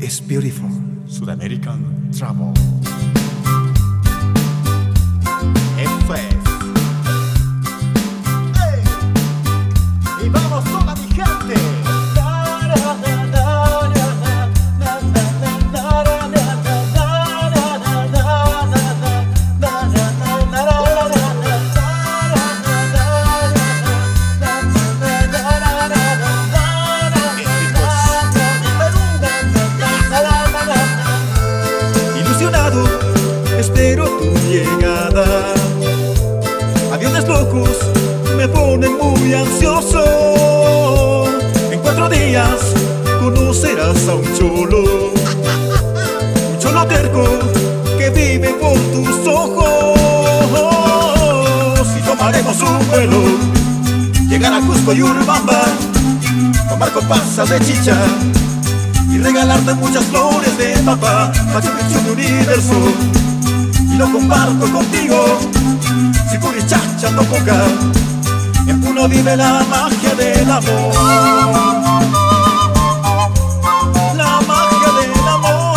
is beautiful. Sudamerican Travel. Eso es. ¡Ey! Y vamos toda mi gente. Ilusionado, espero tu llegada. Aviones locos me ponen muy ansioso. En 4 días conocerás a un cholo terco que vive por tus ojos. Y tomaremos un vuelo, llegar a Cusco y Urubamba, tomar copas de chicha y regalarte muchas flores de papa. Machu Picchu de universo, y lo comparto contigo. Si Curichacha no coca, en Puno vive la magia del amor. La magia del amor.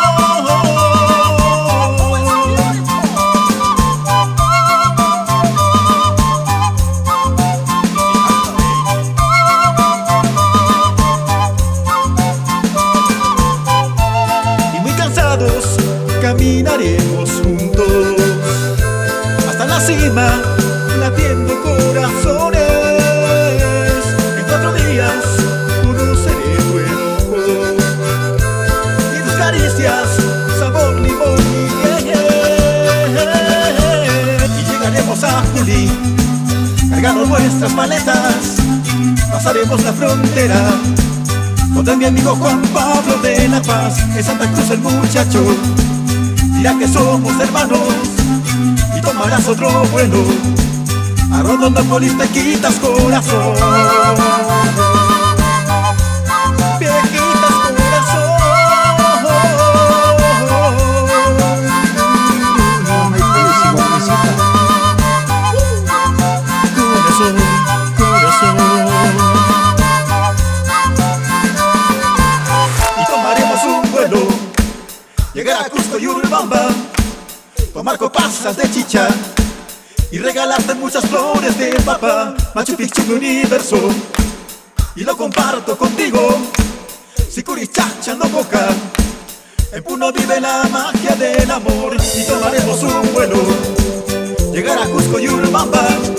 Y muy cansados caminaremos juntos hasta la cima, latiendo corazones. En 4 días conoceré tu enojo y tus caricias, sabor limón y llegaremos a Juli, cargando nuestras maletas. Pasaremos la frontera donde mi amigo Juan Pablo de La Paz. En Santa Cruz el muchacho dirá que somos hermanos y tomarás otro vuelo. A Rondonópolis te quitas corazón. Viejitas corazón. Corazón, corazón. Y tomaremos un vuelo, llegar a Cusco y Urubamba, tomar copas de chicha y regalarte muchas flores de papa. Machu Picchu de universo, y lo comparto contigo. Si Curichacha no coca, en Puno vive la magia del amor. Y tomaremos un vuelo, llegar a Cusco y Urubamba,